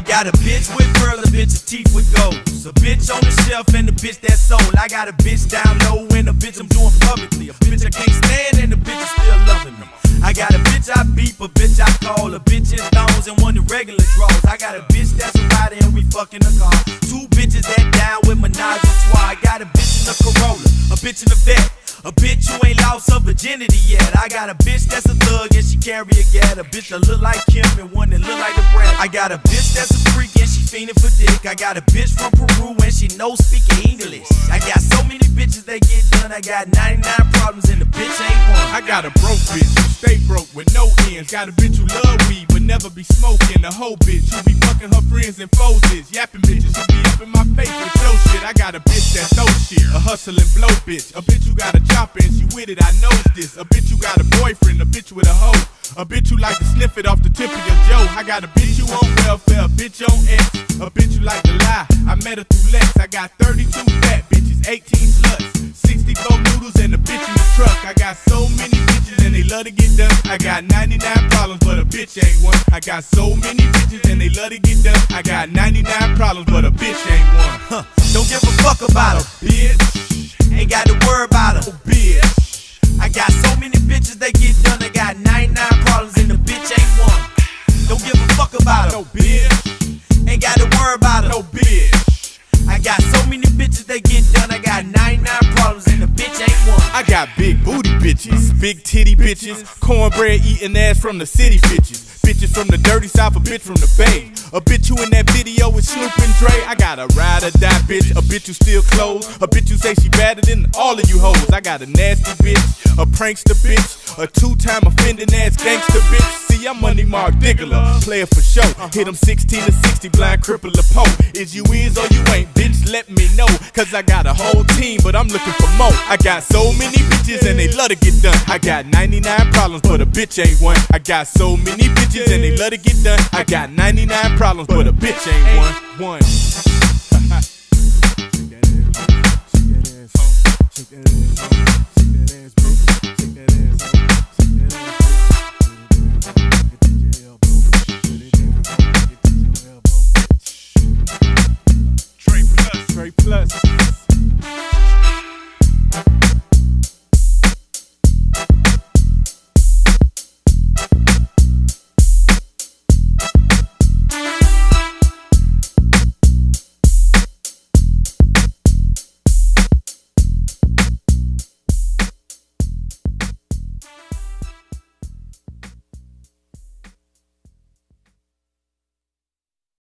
got a bitch with pearls, a bitch of teeth with golds, a bitch on the shelf and a bitch that's sold. I got a bitch down low and a bitch I'm doing publicly, a bitch I can't stand and a bitch is still loving me. I got a bitch I beep, a bitch I call, a bitch in thongs and one in regular draws. I got a bitch that's a rider and we fucking a car. Two bitches that down with menage a trois. I got a bitch in a Corolla, a bitch in a vet, a bitch who ain't lost her virginity yet. I got a bitch that's a thug and she carry a gat, a bitch that look like Kim and one that look like the Brat. I got a bitch that's a freak and she fiending for dick. I got a bitch from Peru and she knows speaking English. I got so many bitches they get done. I got 99 problems and the bitch ain't one. I got a broke bitch, stay broke with no ends. Got a bitch who love weed but never be smoking. A hoe bitch who be fucking her friends and foes. Yapping bitches who be up in my face with your shit. I got a bitch that throw shit, a hustling blow bitch, a bitch who got a chopper and she with it, I know this. A bitch who got a boyfriend, a bitch with a hoe, a bitch who like to sniff it off the tip of your jaw. I got a bitch who on welfare, a bitch on X, a bitch who like to lie. I met her through Lex. I got 32 fat bitches, 18 sluts, 64 noodles and a bitch in the truck. I got so many bitches and they love to get done. I got 99 problems but a bitch ain't one. I got so many bitches and they love to get done. I got 99 problems but a bitch ain't one. Don't give a fuck about her, Bitch, ain't got to worry about her, bitch. I got so many bitches they get done. I got 99 problems and the bitch ain't one. Don't give a fuck about her, No bitch, ain't got to worry about her, no bitch. I got so many bitches they get done. I got 99 problems and the bitch ain't one. I got big booty bitches, big titty bitches, cornbread eating ass from the city bitches. Bitches from the dirty south, a bitch from the bay, a bitch who in that video with Snoop and Dre. I got a ride or die bitch, a bitch who steal clothes, a bitch who say she better than all of you hoes. I got a nasty bitch, a prankster bitch, a two-time offending ass gangster bitch. See, I'm Money Mark Diggler, player for show. Hit them 16 to 60, blind cripple a Poe. Is you is or you ain't, bitch, let me know. Cause I got a whole team, but I'm looking for more. I got so many bitches and they love to get done. I got 99 problems, but a bitch ain't one. I got so many bitches and they love to get done. I got 99 problems, but a bitch ain't one. Shake that ass, shake that ass, shake that ass, shake that ass, bitch.